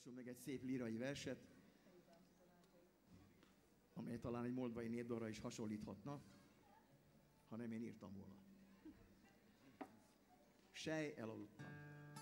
olvassunk meg egy szép lírai verset, amely talán egy moldvai népdalra is hasonlíthatna, ha nem én írtam volna. Sej, elaludtam.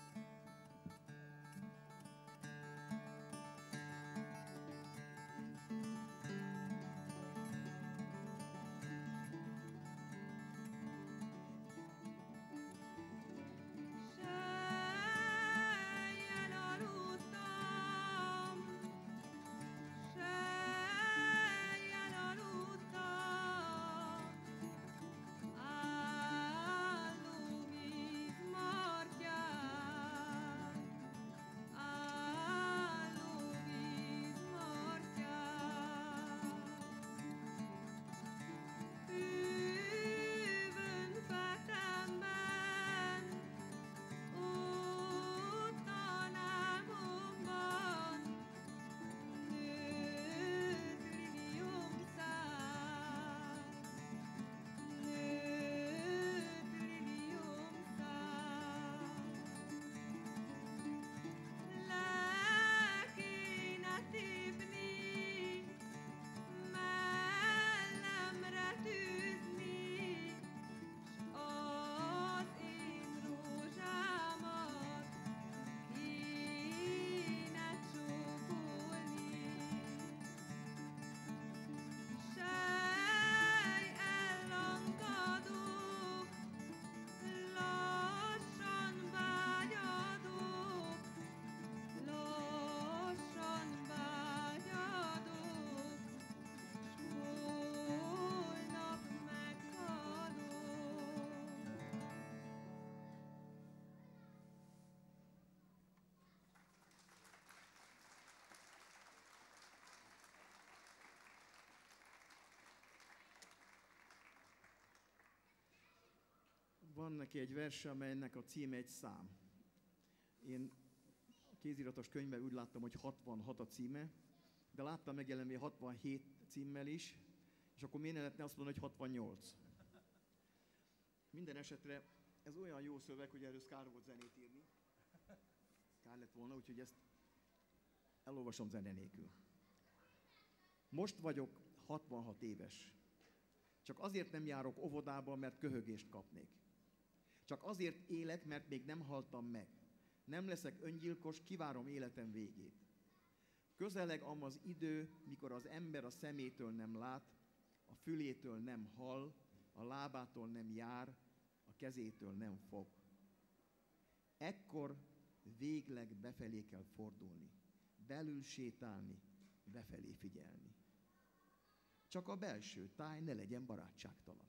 Van neki egy verse, amelynek a címe egy szám. Én a kéziratos könyvben úgy láttam, hogy 66 a címe, de láttam megjelenni 67 címmel is, és akkor miért ne lehetne azt mondani, hogy 68. Minden esetre ez olyan jó szöveg, hogy erről kár volt zenét írni. Kár lett volna, úgyhogy ezt elolvasom zene nélkül. Most vagyok 66 éves. Csak azért nem járok óvodába, mert köhögést kapnék. Csak azért élek, mert még nem haltam meg. Nem leszek öngyilkos, kivárom életem végét. Közeleg ám az idő, mikor az ember a szemétől nem lát, a fülétől nem hall, a lábától nem jár, a kezétől nem fog. Ekkor végleg befelé kell fordulni, belül sétálni, befelé figyelni. Csak a belső táj ne legyen barátságtalan.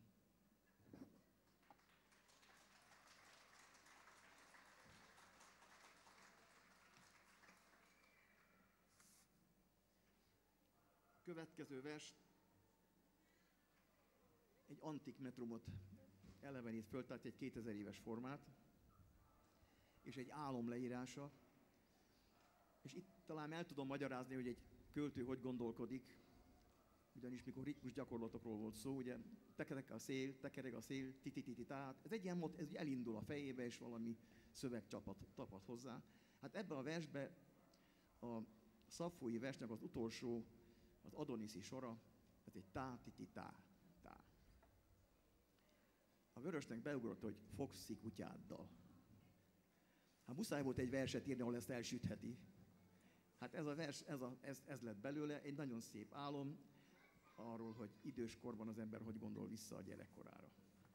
Következő vers egy antik metrumot elevenít föl, tehát egy 2000 éves formát, és egy álom leírása. És itt talán el tudom magyarázni, hogy egy költő hogy gondolkodik, ugyanis mikor ritmus gyakorlatokról volt szó, ugye tekereg a szél, tititititát, ez egy ilyen ez elindul a fejébe, és valami szöveg tapad hozzá. Hát ebben a versben, a szaffói versnek az utolsó, az adoniszi sora, ez egy tá-titi-tá. A Vörösnek beugrott, hogy fogszi kutyáddal. Hát muszáj volt egy verset írni, ahol ezt elsütheti. Hát ez a vers, ez lett belőle, egy nagyon szép álom arról, hogy idős korban az ember hogy gondol vissza a gyerekkorára.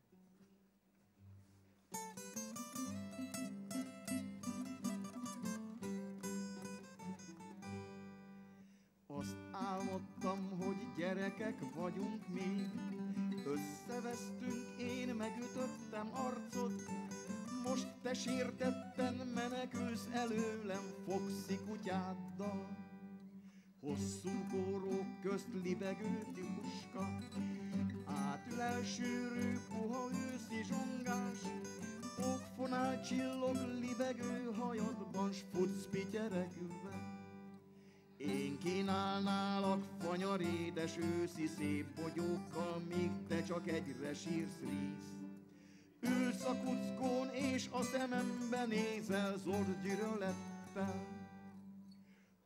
Azt álmodtam, hogy gyerekek vagyunk még, összevesztünk, én megütöttem arcot, most te sértetten menekülsz előlem fogszi kutyáddal. Hosszú kórók közt libegő tipuska, átülel sűrű, puha őszi zsongás, pókfonál csillog libegő hajadban, s futsz pityeregve. Én kínálnálak fanyar édes őszi szép bogyókkal, míg te csak egyre sírsz ríz. Ülsz a kuckón és a szemembe nézel zord gyűlölettel.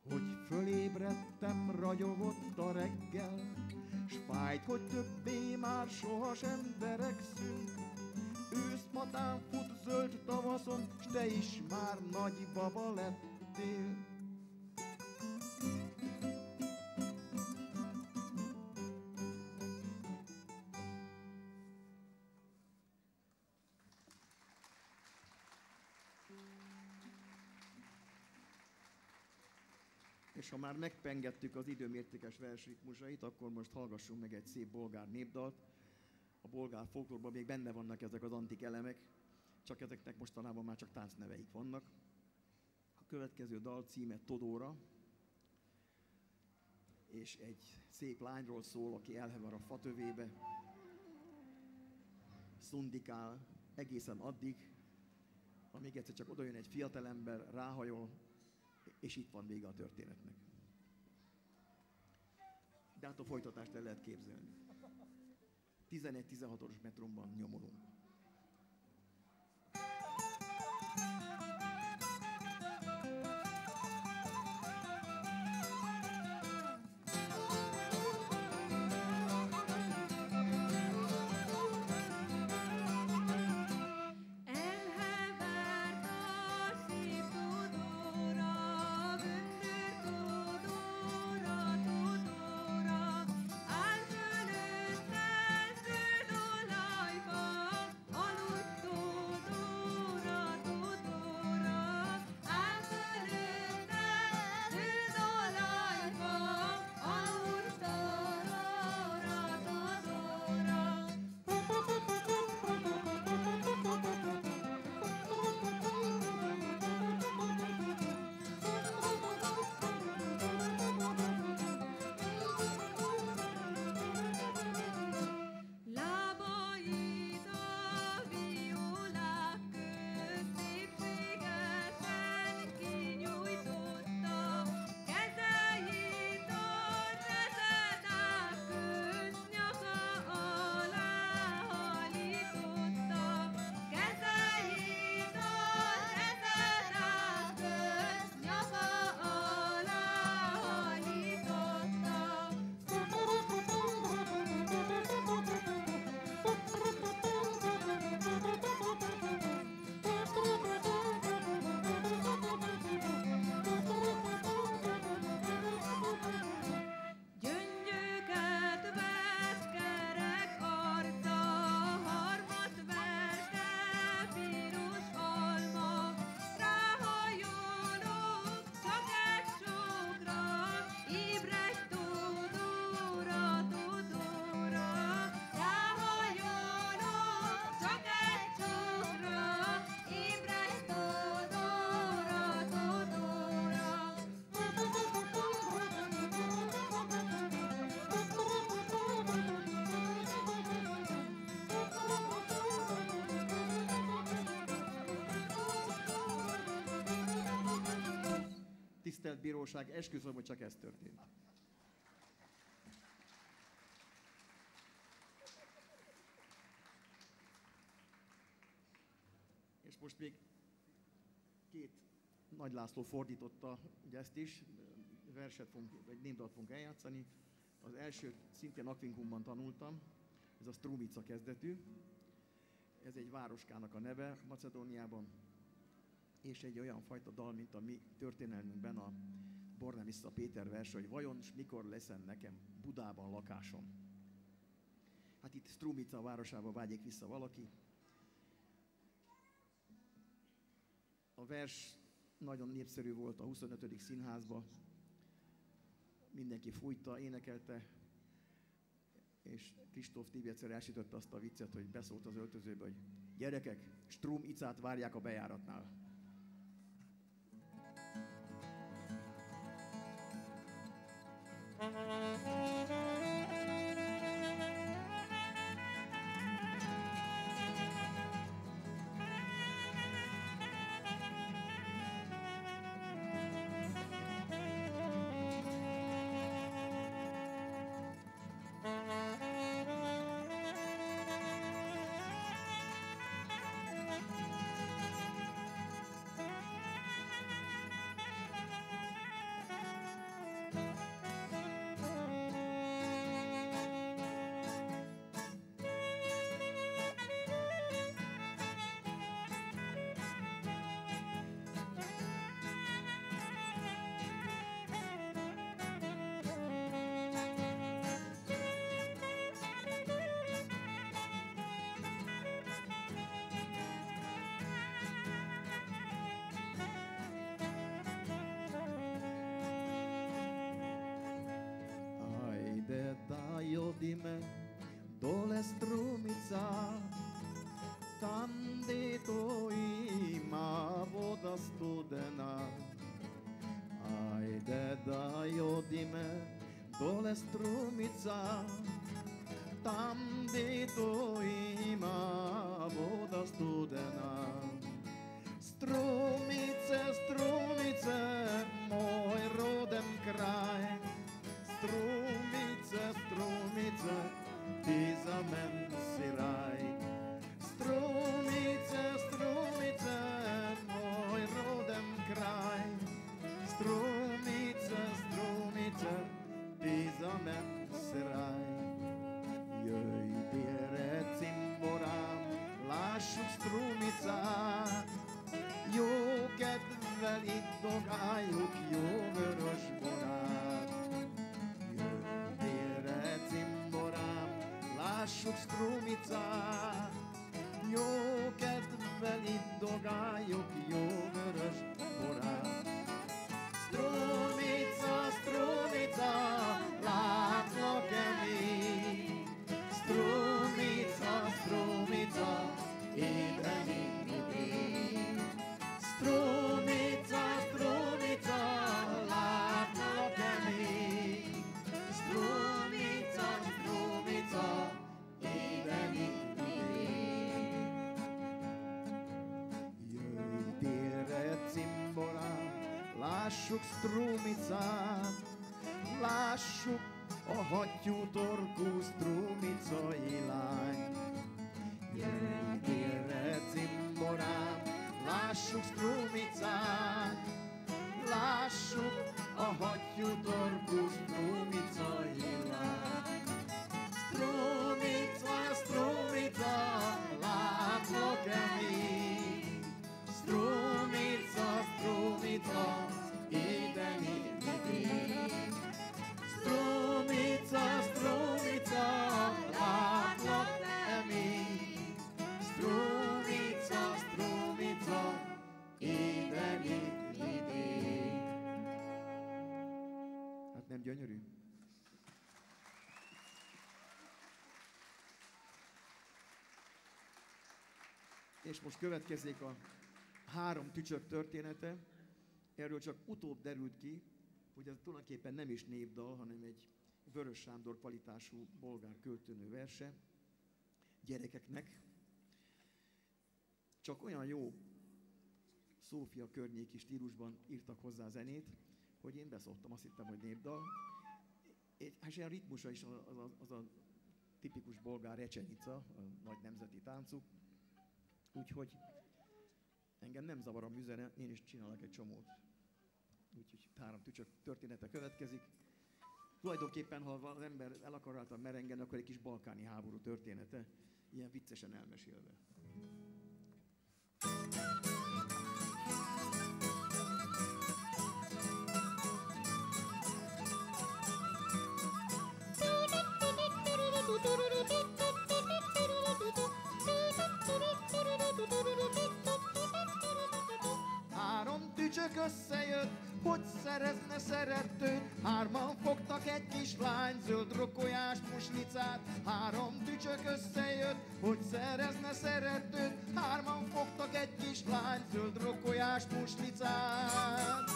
Fölébredtem, ragyogott a reggel, s fájt, hogy többé már sohasem verekszünk. Őszmatán fut zöld tavaszon, s te is már nagy baba lettél. És ha már megpengettük az időmértékes versritmusait, akkor most hallgassunk meg egy szép bolgár népdalt. A bolgár folklórban még benne vannak ezek az antik elemek, csak ezeknek mostanában már csak táncneveik vannak. A következő dal címe Todóra, és egy szép lányról szól, aki elhever a fatövébe, szundikál egészen addig, amíg egyszer csak odajön egy fiatalember, ráhajol, és itt van vége a történetnek. De hát a folytatást el lehet képzelni. 11-16-os metronban nyomolunk. Tisztelt Bíróság, esküszöm, hogy csak ez történt. És most még két Nagy László fordította ugye ezt is, verset fogunk, vagy népdalt fogunk eljátszani. Az elsőt szintén Aquincumban tanultam, ez a Strumica kezdetű. Ez egy városkának a neve Macedóniában, és egy olyan fajta dal, mint a mi történelmünkben a Bornemisza Péter vers, hogy vajon s mikor leszen nekem Budában lakásom. Hát itt Strumica városába vágyik vissza valaki. A vers nagyon népszerű volt a 25. színházban, mindenki fújta, énekelte, és Kristóf Tibi egyszer elsütötte azt a viccet, hogy beszólt az öltözőbe, hogy gyerekek, Strumicát várják a bejáratnál. strumica, tam gdje to ima voda studena. Strumice, strumice, moj roden kraj. Strumice, strumice, ti za men si raj. Strumice, strumice, moj roden kraj. Strumice, strumice, ti za men si raj. Jöjj, gyere cimborám, lássuk strumicát. Jó kedvel iddogáljuk, jó vörös borát. Jöjj, gyere cimborám, lássuk strumicát. Jó kedvel iddogáljuk, jó vörös borát. Strumica, strumica, látlak-e még? Strumica, strumica, éden mindig. Strumica, strumica, látlak-e még? Strumica, strumica, éden mindig. Jöjj délre, cimborám, lássuk strumicát, lássuk a hattyú torkú strumicai lány. Jöjj délre, cimborám, lássuk strumicát, lássuk a hattyú torkú strumicai lány. Strumica, strumica, látlak-e még? Strumica, strumica, édeni mindig. Strumica, strumica, látlak-e még? Strumica, strumica, édeni mindig. Hát nem gyönyörű? És most következik a 3 tücsök története. Erről csak utóbb derült ki, hogy ez tulajdonképpen nem is népdal, hanem egy Vörös Sándor kvalitású bolgár költőnő verse gyerekeknek. Csak olyan jó Szófia környéki stílusban írtak hozzá zenét, hogy én beszoptam, azt hittem, hogy népdal. És ilyen ritmusa is az a tipikus bolgár recsenica, a nagy nemzeti táncuk. Úgyhogy engem nem zavar a műzene, én is csinálok egy csomót. Úgyhogy 3 tücsök története következik. Tulajdonképpen, ha az ember el akarálta merengeni, akkor egy kis balkáni háború története, ilyen viccesen elmesélve. Tücsök összejött, hogy szerezne szeretőt. 3 fogtak egy kislány, zöld rokolyás muslicát. 3 tücsök összejött, hogy szerezne szeretőt. 3 fogtak egy kislány, zöld rokolyás muslicát.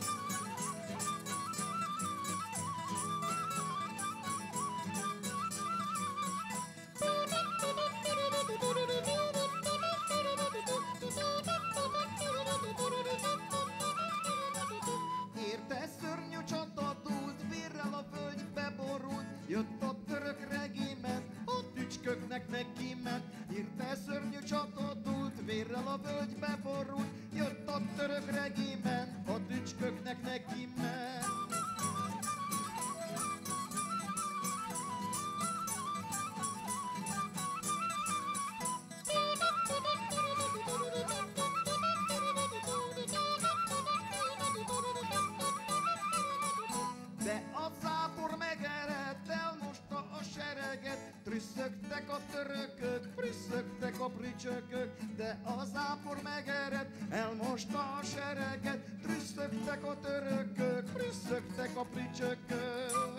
Jött a török regiment, a tücsköknek nekiment. Hirtelen szörnyű csata dúlt, vérrel a völgybe borult. Jött a török regiment, a tücsköknek nekiment. De a zápor megerett, elmosta a sereget. Trüsszögtek a törökök, trüsszögtek a prücsökök. De a zápor megerett, elmosta a sereget. Trüsszögtek a törökök, trüsszögtek a prücsökök.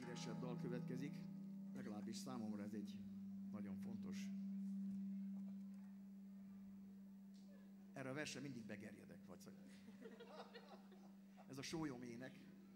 leghíresebb dal következik, legalábbis számomra ez egy nagyon fontos. Erre a versre mindig begerjedek, vagy ez a Sólyom ének,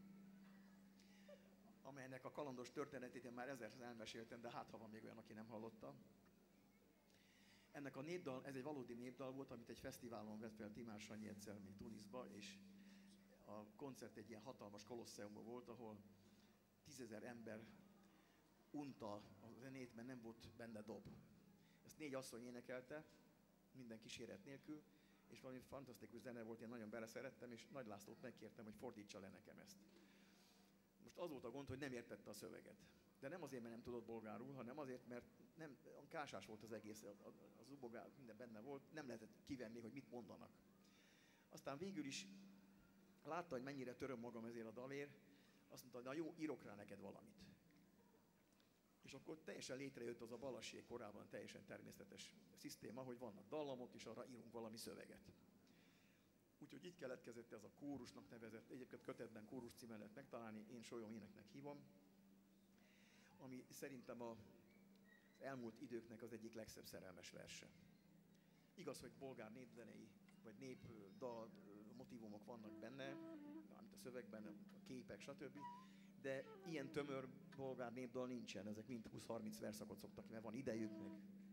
amelynek a kalandos történetét én már ezerszer elmeséltem, de hát ha van még olyan, aki nem hallotta. Ennek a népdal, ez egy valódi népdal volt, amit egy fesztiválon vett fel Timár Sanyi egyszer még Tunisba, és a koncert egy ilyen hatalmas kolosseumban volt, ahol 10 000 ember unta a zenét, mert nem volt benne dob. Ezt 4 asszony énekelte, minden kíséret nélkül, és valami fantasztikus zene volt, én nagyon beleszerettem, és Nagy Lászlót megkértem, hogy fordítsa le nekem ezt. Most az volt a gond, hogy nem értette a szöveget. De nem azért, mert nem tudott bolgárul, hanem azért, mert nem, kásás volt az egész, a zubogál, minden benne volt, nem lehetett kivenni, hogy mit mondanak. Aztán végül is látta, hogy mennyire töröm magam ezért a dalért, azt mondta, na jó, írok rá neked valamit. És akkor teljesen létrejött az a Balassék korában teljesen természetes szisztéma, hogy vannak dallamok, és arra írunk valami szöveget. Úgyhogy így keletkezett ez a kórusnak nevezett, egyébként kötetben kórus címen lehet megtalálni, én Sólyom éneknek hívom, ami szerintem az elmúlt időknek az egyik legszebb szerelmes verse. Igaz, hogy bolgár népzenei, vagy népdal motívumok vannak benne, amit a szövegben, a képek, stb. De ilyen tömör bolgár népdal nincsen, ezek mind 20-30 verszakot szoktak ki, mert van idejük, meg